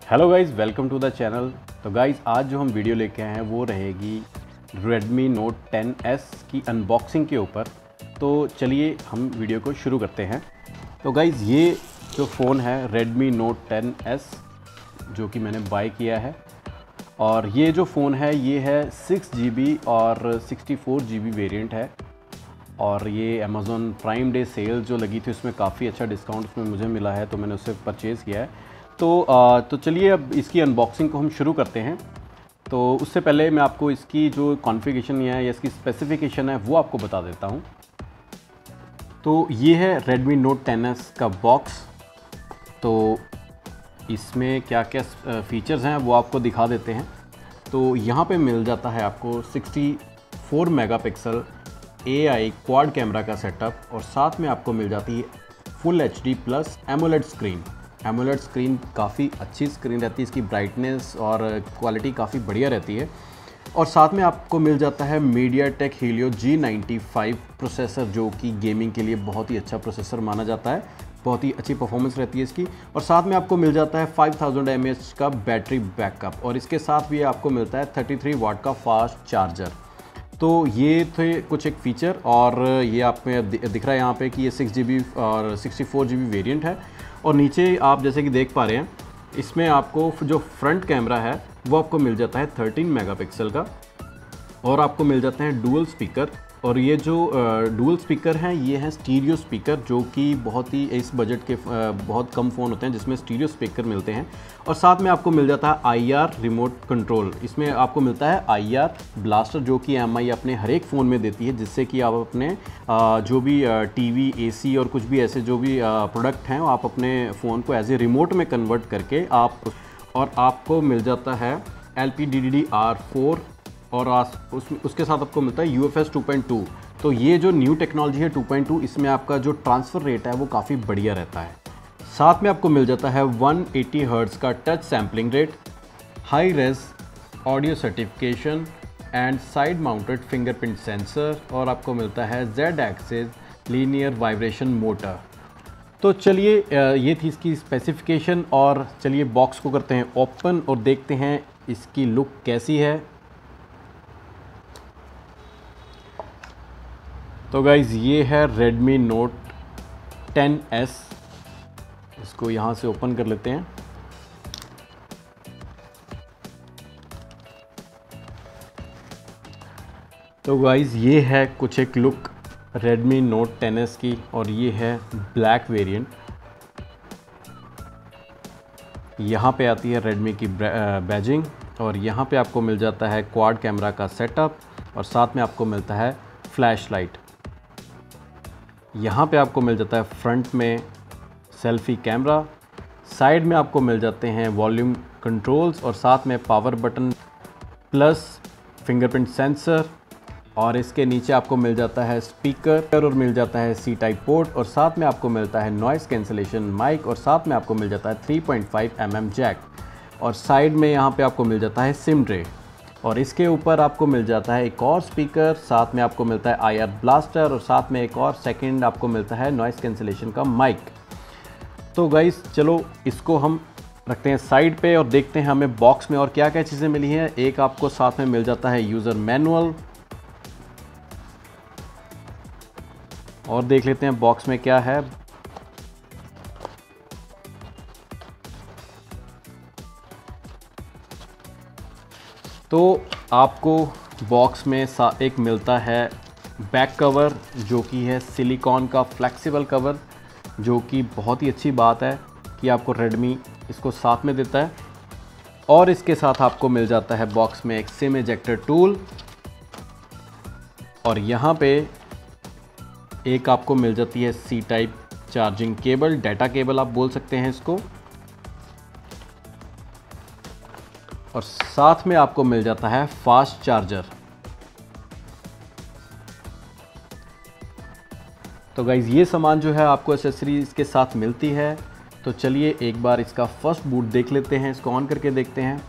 Hello guys, welcome to the channel. तो guys आज जो हम वीडियो लेके आए हैं वो रहेगी Redmi Note 10S की अनबॉक्सिंग के ऊपर। तो चलिए हम वीडियो को शुरू करते हैं। तो गाइज़ ये जो फ़ोन है Redmi Note 10S जो कि मैंने बाय किया है, और ये जो फ़ोन है ये है 6GB और 64GB वेरिएंट है। और ये Amazon प्राइम डे सेल जो लगी थी उसमें काफ़ी अच्छा डिस्काउंट उसमें मुझे मिला है, तो मैंने उससे परचेज़ किया है। तो चलिए अब इसकी अनबॉक्सिंग को हम शुरू करते हैं। तो उससे पहले मैं आपको इसकी जो कॉन्फ़िगरेशन है या इसकी स्पेसिफ़िकेशन है वो आपको बता देता हूँ। तो ये है Redmi Note 10S का बॉक्स। तो इसमें क्या क्या फ़ीचर्स हैं वो आपको दिखा देते हैं। तो यहाँ पे मिल जाता है आपको 64 मेगापिक्सल AI क्वाड कैमरा का सेटअप, और साथ में आपको मिल जाती है full HD plus AMOLED screen. AMOLED screen काफ़ी अच्छी स्क्रीन रहती है, इसकी ब्राइटनेस और क्वालिटी काफ़ी बढ़िया रहती है। और साथ में आपको मिल जाता है MediaTek Helio G95 प्रोसेसर, जो कि गेमिंग के लिए बहुत ही अच्छा प्रोसेसर माना जाता है। बहुत ही अच्छी परफॉर्मेंस रहती है इसकी। और साथ में आपको मिल जाता है 5000 mAh का बैटरी बैकअप, और इसके साथ भी आपको मिलता है 33 वाट का फास्ट चार्जर। तो ये थे कुछ एक फ़ीचर, और ये आप में दिख रहा है यहाँ पे कि ये 6GB और 64GB वेरिएंट है। और नीचे आप जैसे कि देख पा रहे हैं, इसमें आपको जो फ्रंट कैमरा है वो आपको मिल जाता है 13 मेगापिक्सल का, और आपको मिल जाते हैं डुअल स्पीकर। और ये जो डुअल स्पीकर हैं ये हैं स्टीरियो स्पीकर, जो कि बहुत ही इस बजट के बहुत कम फ़ोन होते हैं जिसमें स्टीरियो स्पीकर मिलते हैं। और साथ में आपको मिल जाता है IR रिमोट कंट्रोल। इसमें आपको मिलता है IR ब्लास्टर, जो कि MI अपने हर एक फ़ोन में देती है, जिससे कि आप अपने जो भी TV AC और कुछ भी ऐसे जो भी प्रोडक्ट हैं आप अपने फ़ोन को एज ए रिमोट में कन्वर्ट करके और आपको मिल जाता है LPDDR4, और उसके साथ आपको मिलता है UFS 2.2। तो ये जो न्यू टेक्नोलॉजी है 2.2, इसमें आपका जो ट्रांसफ़र रेट है वो काफ़ी बढ़िया रहता है। साथ में आपको मिल जाता है 180 हर्ट्ज़ का touch sampling rate, high res audio certification and side mounted fingerprint sensor, और आपको मिलता है Z axis linear vibration motor. तो चलिए ये थी इसकी स्पेसिफिकेशन, और चलिए बॉक्स को करते हैं ओपन और देखते हैं इसकी लुक कैसी है। तो गाइज़ ये है Redmi Note 10S। इसको यहाँ से ओपन कर लेते हैं। तो गाइज़ ये है कुछ एक लुक Redmi Note 10S की, और ये है ब्लैक वेरिएंट। यहाँ पे आती है Redmi की बैजिंग, और यहाँ पे आपको मिल जाता है क्वाड कैमरा का सेटअप, और साथ में आपको मिलता है फ्लैश लाइट। यहाँ पे आपको मिल जाता है फ्रंट में सेल्फी कैमरा, साइड में आपको मिल जाते हैं वॉल्यूम कंट्रोल्स, और साथ में power button plus fingerprint sensor, और इसके नीचे आपको मिल जाता है स्पीकर, और मिल जाता है C टाइप पोर्ट, और साथ में आपको मिलता है नॉइस कैंसलेशन माइक, और साथ में आपको मिल जाता है 3.5 mm जैक, और साइड में यहाँ पे आपको मिल जाता है सिम ट्रे, और इसके ऊपर आपको मिल जाता है एक और स्पीकर, साथ में आपको मिलता है IR ब्लास्टर, और साथ में एक और सेकंड आपको मिलता है नॉइस कैंसलेशन का माइक। तो गाइस चलो इसको हम रखते हैं साइड पे और देखते हैं हमें बॉक्स में और क्या क्या चीज़ें मिली हैं। एक आपको साथ में मिल जाता है यूज़र मैनुअल, और देख लेते हैं बॉक्स में क्या है। तो आपको बॉक्स में एक मिलता है बैक कवर, जो कि है सिलिकॉन का फ्लेक्सिबल कवर, जो कि बहुत ही अच्छी बात है कि आपको Redmi इसको साथ में देता है। और इसके साथ आपको मिल जाता है बॉक्स में एक सिम इजेक्टर टूल, और यहाँ पे एक आपको मिल जाती है C type charging cable, data cable आप बोल सकते हैं इसको, और साथ में आपको मिल जाता है फास्ट चार्जर। तो गाइज़ ये सामान जो है आपको एसेसरीज के साथ मिलती है। तो चलिए एक बार इसका फर्स्ट बूट देख लेते हैं, इसको ऑन करके देखते हैं।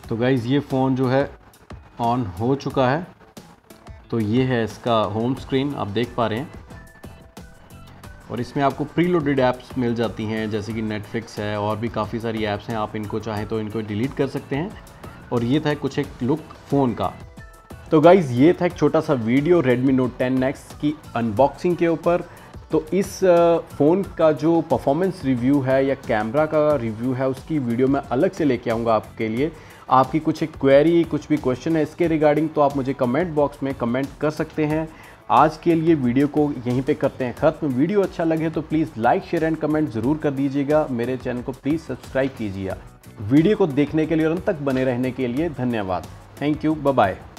तो गाइज़ ये फ़ोन जो है ऑन हो चुका है। तो ये है इसका होम स्क्रीन, आप देख पा रहे हैं। और इसमें आपको प्रीलोडेड ऐप्स मिल जाती हैं, जैसे कि नेटफ्लिक्स है और भी काफ़ी सारी ऐप्स हैं। आप इनको चाहें तो इनको डिलीट कर सकते हैं। और ये था कुछ एक लुक फ़ोन का। तो गाइज़ ये था एक छोटा सा वीडियो Redmi Note 10X की अनबॉक्सिंग के ऊपर। तो इस फ़ोन का जो परफॉर्मेंस रिव्यू है या कैमरा का रिव्यू है, उसकी वीडियो मैं अलग से लेके आऊँगा आपके लिए। आपकी कुछ एक क्वेरी, कुछ भी क्वेश्चन है इसके रिगार्डिंग, तो आप मुझे कमेंट बॉक्स में कमेंट कर सकते हैं। आज के लिए वीडियो को यहीं पे करते हैं ख़त्म। वीडियो अच्छा लगे तो please like, share and comment ज़रूर कर दीजिएगा। मेरे चैनल को प्लीज़ सब्सक्राइब कीजिएगा। वीडियो को देखने के लिए और अंत तक बने रहने के लिए धन्यवाद। Thank you, bye bye.